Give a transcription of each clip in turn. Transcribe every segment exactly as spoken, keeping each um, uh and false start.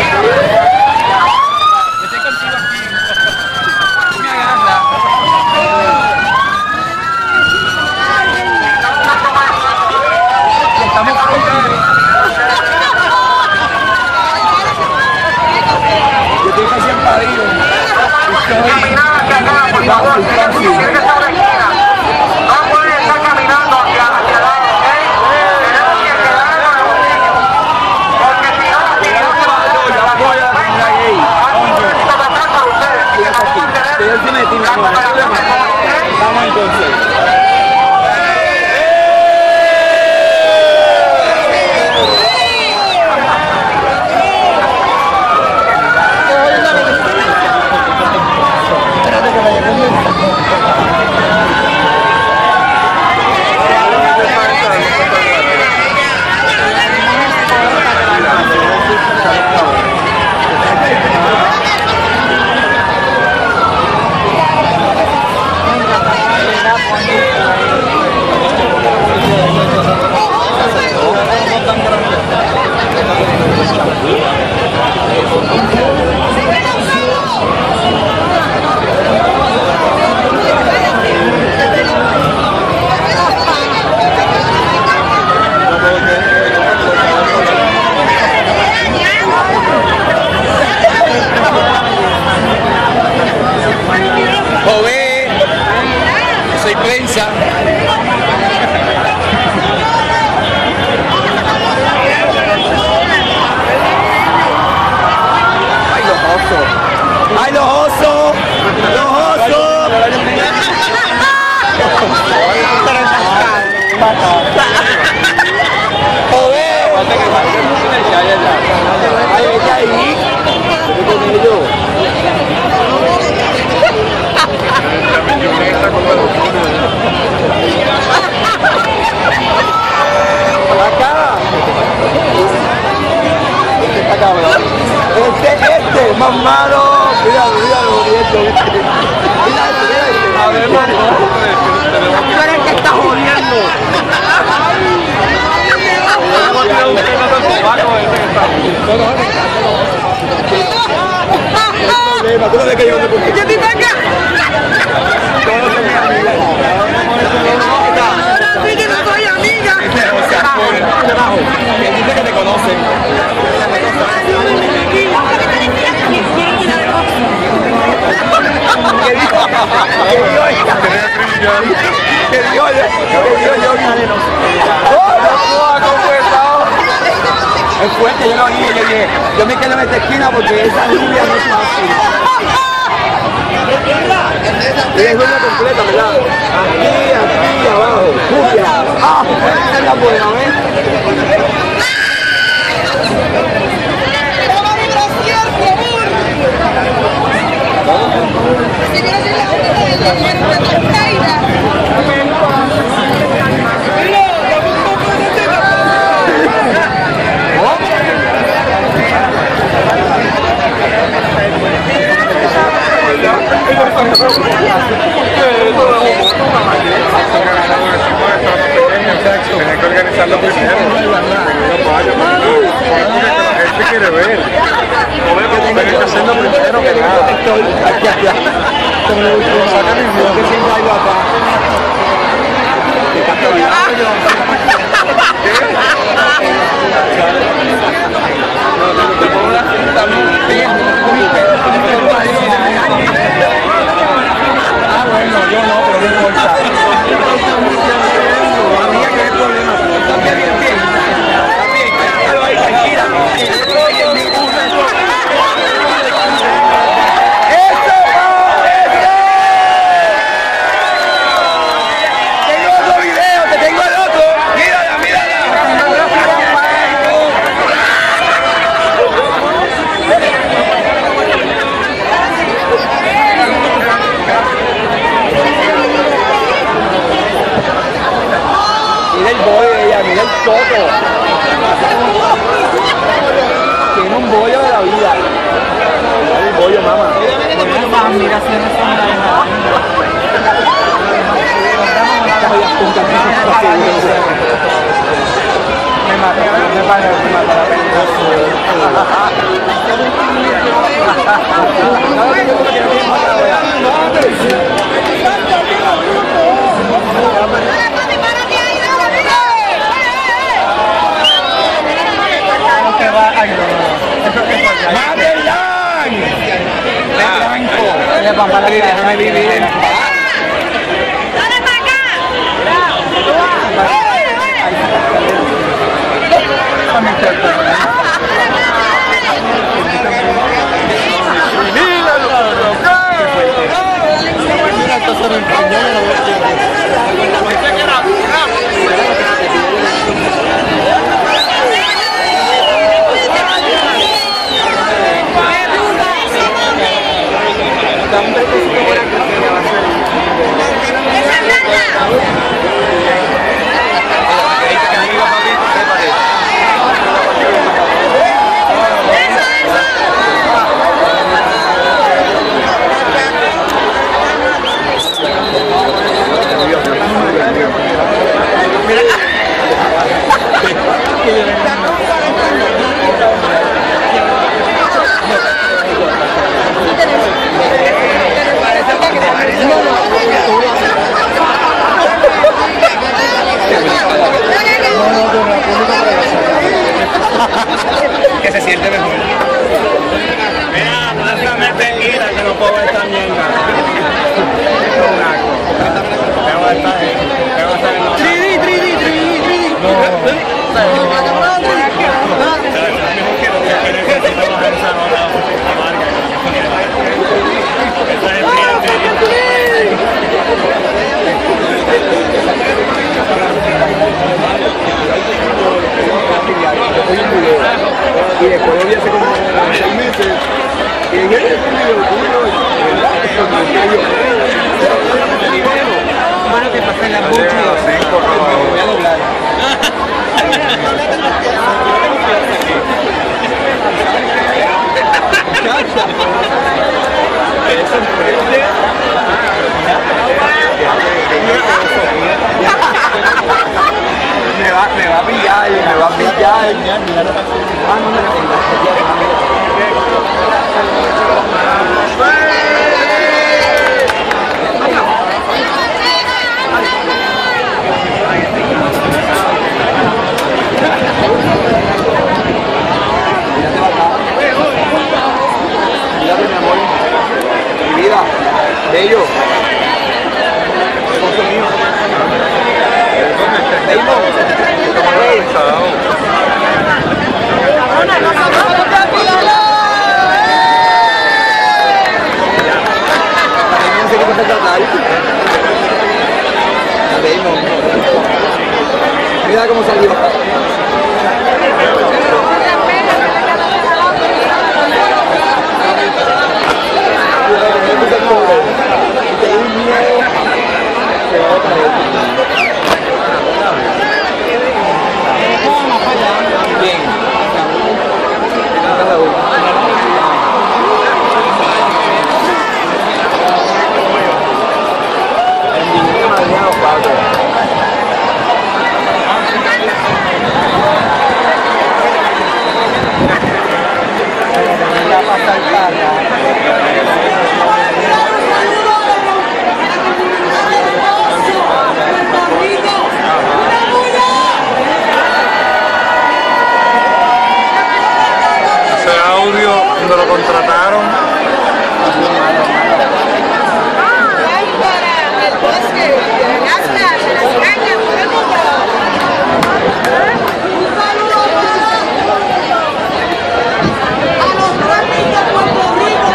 Vamos entonces. Soy prensa. ¡Ay, los osos! ¡Ay, los osos! ¡Los osos! ¡Joder! ¡Ay, vete ahí! ¡Vete con ellos! Acá. Este está cabrón. Este, este, más malo. Míralo, míralo, míralo. Mira este, mira este. A ver, tú eres el que está jodiendo. Tú no ves que yo no te ¿qué te toca? Sí que no soy amiga. Que dice que te conocen. ¿Qué dijo? ¿Qué dijo ella? ¿Qué dijo ella? ¿Qué dijo yo? Es fuerte, yo lo oí, yo dije, yo me quedo en esta esquina porque esa lluvia no es fácil. Y es una completa, ¿verdad? Aquí, aquí, abajo, lluvia. ¡Ah! Esa es la buena, ¿ves? Tenía que organizarlo primero. Él te quiere ver. Tienes que hacerlo primero que nada. Aquí, aquí. Saca mi voz que siempre hay acá. Ah, bueno, yo no, pero no importa. Había que ver problemas, pero está bien, bien, bien. Está bien, déjalo ahí, tranquila. ¡Eso! ¡Eso! Tengo otro video, te tengo el otro. Mírala, mírala. Mira el bollo de ella, mira el toto. Tiene un bollo de la vida. Mira el bollo, mamá. Mira si no son nada. me maté, me parece que me maté la que se siente mejor. Mira, lánzame tequila que no puedo ver esta mierda. Tengo que estar tengo que estar en la tres D, tres D, tres D, tres D. Y después lo vi hace como seis meses y en este video bueno, que pasé la mucho voy a doblar me va, me va a pillar, me va a pillar. Ah, no me la Mírate, mi amor. Mi vida. Bello. Esposo mío. Mira cómo salió. Cuando lo contrataron, el bosque, el astra, las cañas, por el mundo. Un saludo a los reyes de Puerto Rico.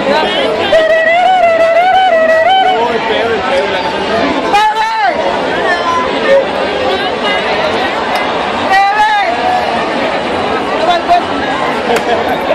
¡Bebe! ¡Bebe!